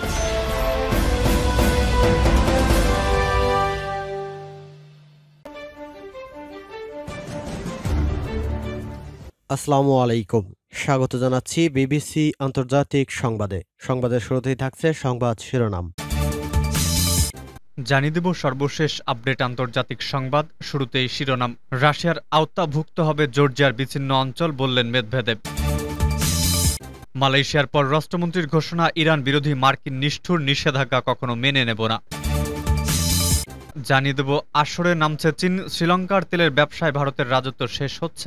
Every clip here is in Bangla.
আসসালামু আলাইকুম, স্বাগত জানাচ্ছি বিবিসি আন্তর্জাতিক সংবাদে। সংবাদের শুরুতেই থাকছে সংবাদ শিরোনাম। জানিয়ে দেব সর্বশেষ আপডেট আন্তর্জাতিক সংবাদ। শুরুতেই শিরোনাম। রাশিয়ার আওতাভুক্ত হবে জর্জিয়ার বিচ্ছিন্ন অঞ্চল, বললেন মেদভেদেব। মালয়েশিয়ার পররাষ্ট্রমন্ত্রীর ঘোষণা, ইরান বিরোধী মার্কিন নিষ্ঠুর নিষেধাজ্ঞা কখনো মেনে নেব না। জানিয়ে দেব আসরে নামছে চীন, শ্রীলঙ্কার তেলের ব্যবসায় ভারতের রাজত্ব শেষ হচ্ছে।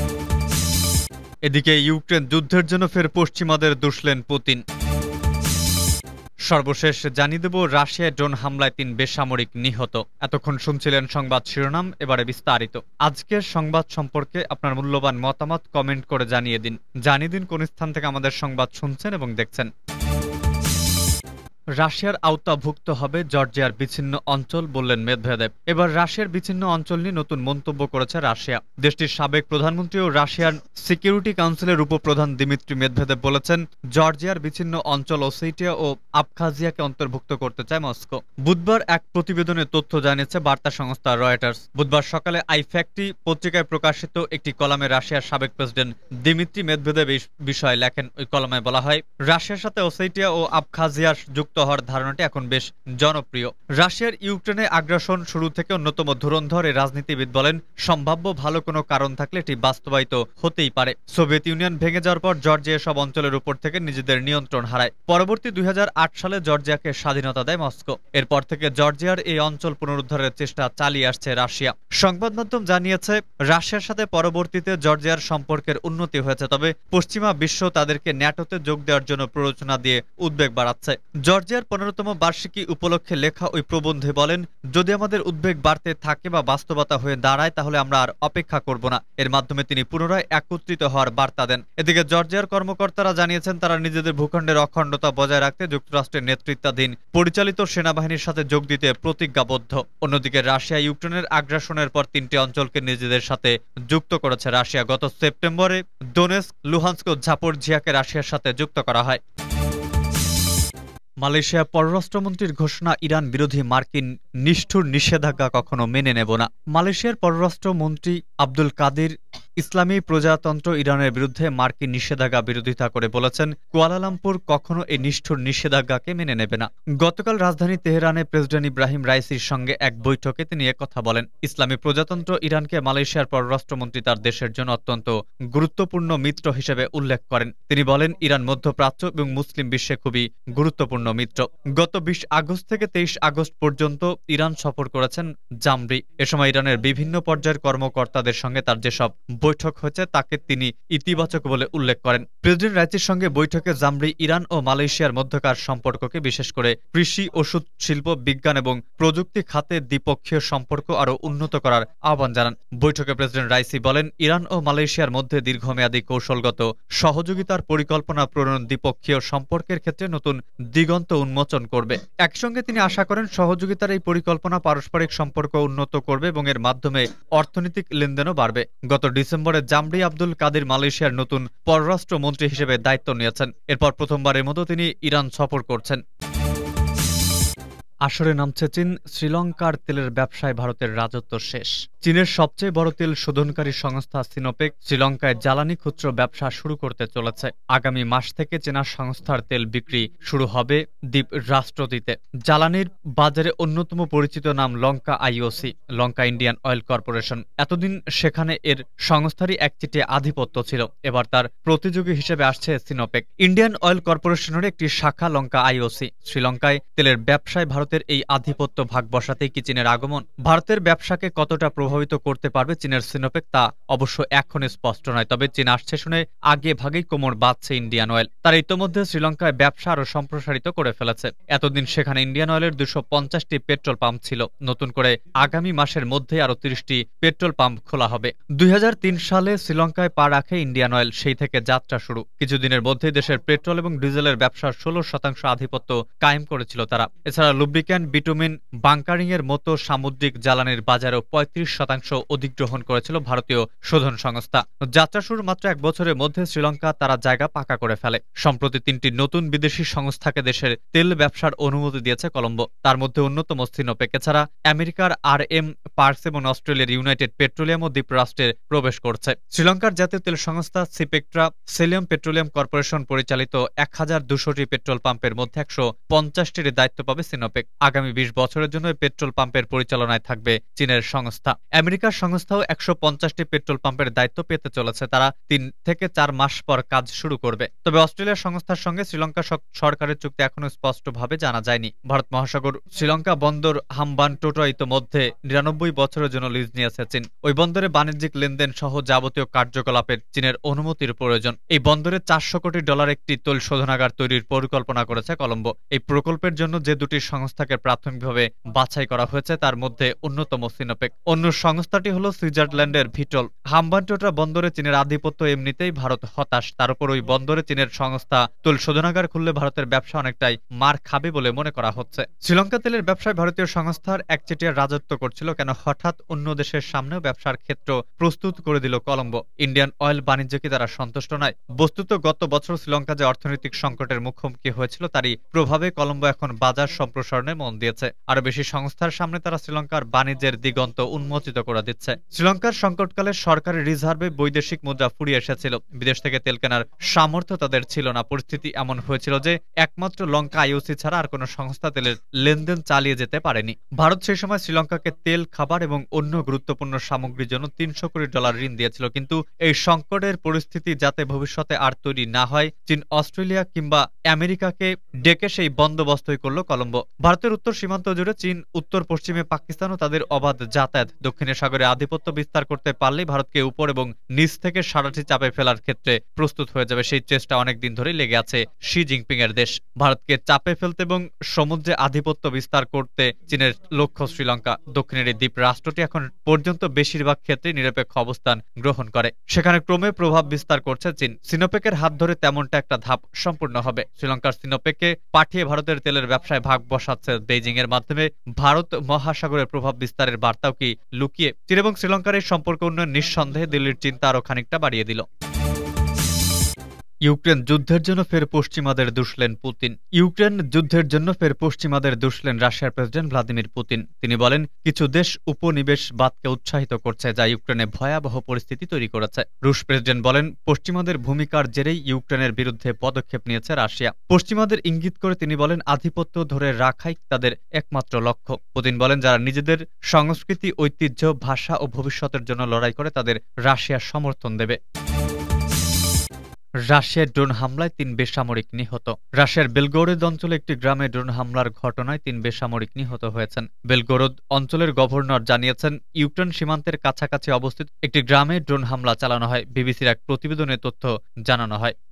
এদিকে ইউক্রেন যুদ্ধের জন্য ফের পশ্চিমাদের দুষলেন পুতিন। সর্বশেষ জানিয়ে দেব রাশিয়ায় ড্রোন হামলায় 3 বেসামরিক নিহত। এতক্ষণ শুনছিলেন সংবাদ শিরোনাম, এবারে বিস্তারিত। আজকের সংবাদ সম্পর্কে আপনার মূল্যবান মতামত কমেন্ট করে জানিয়ে দিন কোন স্থান থেকে আমাদের সংবাদ শুনছেন এবং দেখছেন। রাশিয়ার আওতাভুক্ত হবে জর্জিয়ার বিচ্ছিন্ন অঞ্চল, বললেন মেদভেদেব। এবার রাশিয়ার বিচ্ছিন্ন অঞ্চল নিয়ে নতুন মন্তব্য করেছে রাশিয়া। দেশটির সাবেক প্রধানমন্ত্রী ও রাশিয়ার সিকিউরিটি কাউন্সিলের উপপ্রধান দিমিত্রি মেদভেদেব বলেছেন, জর্জিয়ার বিচ্ছিন্ন অঞ্চল ওসেটিয়া ও আবখাজিয়াকে অন্তর্ভুক্ত করতে চায় মস্কো। বুধবার এক প্রতিবেদনে তথ্য জানিয়েছে বার্তা সংস্থা রয়টার্স। বুধবার সকালে আইফ্যাক্টি পত্রিকায় প্রকাশিত একটি কলামে রাশিয়ার সাবেক প্রেসিডেন্ট দিমিত্রি মেদভেদেব এই বিষয়ে লেখেন। ওই কলামে বলা হয়, রাশিয়ার সাথে ওসেটিয়া ও আবখাজিয়ার যুক্ত হওয়ার ধারণাটি এখন বেশ জনপ্রিয়। রাশিয়ার ইউক্রেনে আগ্রাসন শুরু থেকে অন্যতম ধুরন্ধর এই রাজনীতিবিদ বলেন, সম্ভাব্য ভালো কোনো কারণ থাকলে এটি বাস্তবায়িত হতেই পারে। সোভিয়েত ইউনিয়ন ভেঙে যাওয়ার পর জর্জিয়া সব অঞ্চলের উপর থেকে নিজেদের নিয়ন্ত্রণ হারায়। পরবর্তী 2008 সালে জর্জিয়াকে স্বাধীনতা দেয় মস্কো। এরপর থেকে জর্জিয়ার এই অঞ্চল পুনরুদ্ধারের চেষ্টা চালিয়ে আসছে রাশিয়া। সংবাদ মাধ্যম জানিয়েছে, রাশিয়ার সাথে পরবর্তীতে জর্জিয়ার সম্পর্কের উন্নতি হয়েছে, তবে পশ্চিমা বিশ্ব তাদেরকে ন্যাটোতে যোগ দেওয়ার জন্য প্ররোচনা দিয়ে উদ্বেগ বাড়াচ্ছে। জর্জিয়ার 15তম বার্ষিকী উপলক্ষে লেখা ওই প্রবন্ধে বলেন, যদি আমাদের উদ্বেগ বাড়তে থাকে বা বাস্তবতা হয়ে দাঁড়ায় তাহলে আমরা আর অপেক্ষা করব না। এর মাধ্যমে তিনি পুনরায় একত্রিত হওয়ার বার্তা দেন। এদিকে জর্জিয়ার কর্মকর্তারা জানিয়েছেন, তারা নিজেদের ভূখণ্ডের অখণ্ডতা বজায় রাখতে যুক্তরাষ্ট্রের নেতৃত্বাধীন পরিচালিত সেনাবাহিনীর সাথে যোগ দিতে প্রতিজ্ঞাবদ্ধ। অন্যদিকে রাশিয়া ইউক্রেনের আগ্রাসনের পর 3টি অঞ্চলকে নিজেদের সাথে যুক্ত করেছে রাশিয়া। গত সেপ্টেম্বরে দোনেস্ক, লুহান্স্ক ও জাপোরজিয়াকে রাশিয়ার সাথে যুক্ত করা হয়। মালয়েশিয়ার পররাষ্ট্রমন্ত্রীর ঘোষণা, ইরান বিরোধী মার্কিন নিষ্ঠুর নিষেধাজ্ঞা কখনো মেনে নেব না। মালয়েশিয়ার পররাষ্ট্রমন্ত্রী আব্দুল কাদির ইসলামী প্রজাতন্ত্র ইরানের বিরুদ্ধে মার্কিন নিষেধাজ্ঞা বিরোধিতা করে বলেছেন, কুয়ালালামপুর কখনো এই নিষ্ঠুর নিষেধাজ্ঞাকে মেনে নেবে না। গতকাল রাজধানী তেহরানে প্রেসিডেন্ট ইব্রাহিম রাইসির সঙ্গে এক বৈঠকে তিনি একথা বলেন। ইসলামী প্রজাতন্ত্র ইরানকে মালয়েশিয়ার পররাষ্ট্রমন্ত্রী তার দেশের জন্য অত্যন্ত গুরুত্বপূর্ণ মিত্র হিসেবে উল্লেখ করেন। তিনি বলেন, ইরান মধ্যপ্রাচ্য এবং মুসলিম বিশ্বে খুবই গুরুত্বপূর্ণ মিত্র। গত 20 আগস্ট থেকে 23 আগস্ট পর্যন্ত ইরান সফর করেছেন জামরি। এ সময় ইরানের বিভিন্ন পর্যায়ের কর্মকর্তাদের সঙ্গে তার যেসব বৈঠক হয়েছে তাকে তিনি ইতিবাচক বলে উল্লেখ করেন। প্রেসিডেন্ট রাইসির সঙ্গে বৈঠকে জামরি ইরান ও মালয়েশিয়ার মধ্যকার সম্পর্ককে, বিশেষ করে কৃষি, ওষুধ, শিল্প, বিজ্ঞান এবং প্রযুক্তি খাতে দ্বিপক্ষীয় সম্পর্ক আরও উন্নত করার আহ্বান জানান। বৈঠকে প্রেসিডেন্ট রাইসি বলেন, ইরান ও মালয়েশিয়ার মধ্যে দীর্ঘমেয়াদী কৌশলগত সহযোগিতার পরিকল্পনা প্রণয়ন দ্বিপক্ষীয় সম্পর্কের ক্ষেত্রে নতুন দিগন্ত উন্মোচন করবে। একসঙ্গে তিনি আশা করেন, সহযোগিতার এই পরিকল্পনা পারস্পরিক সম্পর্ক উন্নত করবে এবং এর মাধ্যমে অর্থনৈতিক লেনদেনও বাড়বে। গত ডিসেম্বরে জামরি আব্দুল কাদির মালয়েশিয়ার নতুন পররাষ্ট্রমন্ত্রী হিসেবে দায়িত্ব নিয়েছেন। এরপর প্রথমবারের মতো তিনি ইরান সফর করছেন। আসরে নামছে চীন, শ্রীলঙ্কার তেলের ব্যবসায় ভারতের রাজত্ব শেষ। চীনের সবচেয়ে বড় তেল শোধনকারী সংস্থা সিনোপেক শ্রীলঙ্কায় জ্বালানি খুচরো ব্যবসা শুরু করতে চলেছে। আগামী মাস থেকে চীনা সংস্থার তেল বিক্রি শুরু হবে দ্বীপ রাষ্ট্রটিতে। জ্বালানির বাজারে অন্যতম পরিচিত নাম Lanka IOC, Lanka Indian oil corporation. এতদিন সেখানে এর সংস্থারই একচেটিয়া আধিপত্য ছিল। এবার তার প্রতিযোগী হিসেবে আসছে সিনোপেক। ইন্ডিয়ান অয়েল কর্পোরেশনের একটি শাখা লঙ্কা আইওসি। শ্রীলঙ্কায় তেলের ব্যবসায় ভারতের এই আধিপত্য ভাগ বসাতেই কি চীনের আগমন? ভারতের ব্যবসাকে কতটা প্রভাবিত করতে পারবে চীনের সিনোপেক, তা অবশ্য এখনই স্পষ্ট নয়। তবে চীন আসছে শুনে আগে ভাগেই কোমর বাঁধছে ইন্ডিয়ান অয়েল। তারা ইতোমধ্যে শ্রীলঙ্কায় ব্যবসা আরও সম্প্রসারিত করে ফেলেছে। এতদিন সেখানে ইন্ডিয়ান অয়েলের 250টি পেট্রোল পাম্প ছিল। নতুন করে আগামী মাসের মধ্যেই আরও 30টি পেট্রোল পাম্প খোলা হবে। 2003 সালে শ্রীলঙ্কায় পা রাখে ইন্ডিয়ান অয়েল, সেই থেকে যাত্রা শুরু। কিছুদিনের মধ্যেই দেশের পেট্রোল এবং ডিজেলের ব্যবসার 16% আধিপত্য কায়েম করেছিল তারা। এছাড়া লুব্রিক্যান্ট, বিটুমিন, বাংকারিং এর মতো সামুদ্রিক জ্বালানির বাজারেও ৩৫% অধিগ্রহণ করেছিল ভারতীয় শোধন সংস্থা। যাত্রা শুরুর মাত্র ১ বছরের মধ্যে শ্রীলঙ্কা তারা জায়গা পাকা করে ফেলে। সম্প্রতি ৩টি নতুন বিদেশি সংস্থাকে দেশের তেল ব্যবসার অনুমতি দিয়েছে কলম্বো। তার মধ্যে অন্যতম সিনোপেক। এছাড়া আমেরিকার RM পার্কস এবং অস্ট্রেলিয়ার ইউনাইটেড পেট্রোলিয়াম ও দ্বীপরাষ্ট্রে প্রবেশ করছে। শ্রীলঙ্কার জাতীয় তেল সংস্থা সিপেক্ট্রা সেলিয়াম পেট্রোলিয়াম কর্পোরেশন পরিচালিত ১,২০০টি পেট্রোল পাম্পের মধ্যে ১৫০টির দায়িত্ব পাবে সিনোপেক। আগামী ২০ বছরের জন্য পেট্রোল পাম্পের পরিচালনায় থাকবে চীনের সংস্থা। আমেরিকার সংস্থাও ১৫০টি পেট্রোল পাম্পের দায়িত্ব পেতে চলেছে। তারা ৩ থেকে ৪ মাস পর কাজ শুরু করবে। তবে অস্ট্রেলিয়ার সংস্থার সঙ্গে শ্রীলঙ্কা সরকারের চুক্তি এখনো স্পষ্টভাবে জানা যায়নি। ভারত মহাসাগর শ্রীলঙ্কা বন্দর হাম্বানটোটা ইতোমধ্যে ৯৯ বছরের জন্য লিজ নিয়েছে চীন। ওই বন্দরে বাণিজ্যিক লেনদেন সহ যাবতীয় কার্যকলাপের চীনের অনুমতির প্রয়োজন। এই বন্দরে $৪০০ কোটি একটি তৈল শোধনাগার তৈরির পরিকল্পনা করেছে কলম্বো। এই প্রকল্পের জন্য যে দুটি সংস্থাকে প্রাথমিকভাবে বাছাই করা হয়েছে তার মধ্যে অন্যতম সিনোপেক। অন্য সংস্থাটি হল সুইজারল্যান্ডের ভিটল। হাম্বানটোটা বন্দরে চীনের আধিপত্য এমনিতেই ভারত হতাশ। তার উপর ওই বন্দরে চীনের সংস্থা তৈল শোধনাগার খুললে ভারতের ব্যবসা অনেকটাই মার খাবে বলে মনে করা হচ্ছে। শ্রীলঙ্কা তেলের ব্যবসায় ভারতীয় সংস্থার একচেটিয়া রাজত্ব করছিল কেন হঠাৎ অন্য দেশের সামনেও ব্যবসার ক্ষেত্র প্রস্তুত করে দিল কলম্বো। ইন্ডিয়ান অয়েল বাণিজ্য কি তারা সন্তুষ্ট নয়? বস্তুত গত বছর শ্রীলঙ্কা যে অর্থনৈতিক সংকটের মুখোমুখি হয়েছিল তারই প্রভাবে কলম্বো এখন বাজার সম্প্রসারণে মন দিয়েছে। আরো বেশি সংস্থার সামনে তারা শ্রীলঙ্কার বাণিজ্যের দিগন্ত উন্মোচিত করে দিচ্ছে। শ্রীলঙ্কার সংকটকালে সরকারি রিজার্ভে বৈদেশিক মুদ্রা ফুরিয়ে এসেছিল। বিদেশ থেকে তেল কেনার সামর্থ্য তাদের ছিল না। পরিস্থিতি এমন হয়েছিল যে একমাত্র লঙ্কা IOC ছাড়া আর কোনো সংস্থা তেলের লেনদেন চালিয়ে যেতে পারেনি। ভারত সেই সময় শ্রীলঙ্কাকে তেল, খাবার এবং অন্য গুরুত্বপূর্ণ সামগ্রীর জন্য $৩০০ কোটি ঋণ দিয়েছিল। কিন্তু এই সংকটের পরিস্থিতি যাতে ভবিষ্যতে আর তৈরি না হয়, চীন, অস্ট্রেলিয়া কিংবা আমেরিকাকে ডেকে সেই বন্দোবস্তই করল কলম্বো। ভারতের উত্তর সীমান্ত জুড়ে চীন, উত্তর পশ্চিমে পাকিস্তান ও তাদের অবাধ যাতায়াত। দক্ষিণের সাগরে আধিপত্য বিস্তার করতে পারলেই ভারতকে উপর এবং নিচ থেকে সারাটি চাপে ফেলার ক্ষেত্রে প্রস্তুত হয়ে যাবে। সেই চেষ্টা অনেকদিন ধরেই লেগে আছে শি জিনপিং এর দেশ। ভারতকে চাপে ফেলতে এবং সমুদ্রে আধিপত্য বিস্তার করতে চীনের লক্ষ্য শ্রীলঙ্কা। দক্ষিণের এই দ্বীপ রাষ্ট্রটি এখন পর্যন্ত বেশিরভাগ ক্ষেত্রে নিরপেক্ষ অবস্থান গ্রহণ করে। সেখানে ক্রমে প্রভাব বিস্তার করছে চীন। সিনোপেকের হাত ধরে তেমনটা একটা ধাপ সম্পূর্ণ হবে। শ্রীলঙ্কার সিনোপেককে পাঠিয়ে ভারতের তেলের ব্যবসায় ভাগ বসাচ্ছে বেইজিং এর মাধ্যমে। ভারত মহাসাগরের প্রভাব বিস্তারের বার্তাও কি লুকিয়ে? চীন এবং শ্রীলঙ্কার এই সম্পর্ক উন্নয়ন নিঃসন্দেহে দিল্লির চিন্তা আরো খানিকটা বাড়িয়ে দিল। ইউক্রেন যুদ্ধের জন্য ফের পশ্চিমাদের দুষলেন পুতিন। ইউক্রেন যুদ্ধের জন্য ফের পশ্চিমাদের দুষলেন রাশিয়ার প্রেসিডেন্ট ভ্লাদিমির পুতিন। তিনি বলেন, কিছু দেশ উপনিবেশবাদকে উৎসাহিত করছে যা ইউক্রেনে ভয়াবহ পরিস্থিতি তৈরি করেছে। রুশ প্রেসিডেন্ট বলেন, পশ্চিমাদের ভূমিকার জেরেই ইউক্রেনের বিরুদ্ধে পদক্ষেপ নিয়েছে রাশিয়া। পশ্চিমাদের ইঙ্গিত করে তিনি বলেন, আধিপত্য ধরে রাখাই তাদের একমাত্র লক্ষ্য। পুতিন বলেন, যারা নিজেদের সংস্কৃতি, ঐতিহ্য, ভাষা ও ভবিষ্যতের জন্য লড়াই করে তাদের রাশিয়া সমর্থন দেবে। রাশিয়ার ড্রোন হামলায় ৩ বেসামরিক নিহত। রাশিয়ার বেলগোরোদ অঞ্চলে একটি গ্রামে ড্রোন হামলার ঘটনায় ৩ বেসামরিক নিহত হয়েছেন। বেলগোরোদ অঞ্চলের গভর্নর জানিয়েছেন, ইউক্রেন সীমান্তের কাছাকাছি অবস্থিত একটি গ্রামে ড্রোন হামলা চালানো হয়। বিবিসির এক প্রতিবেদনে তথ্য জানানো হয়।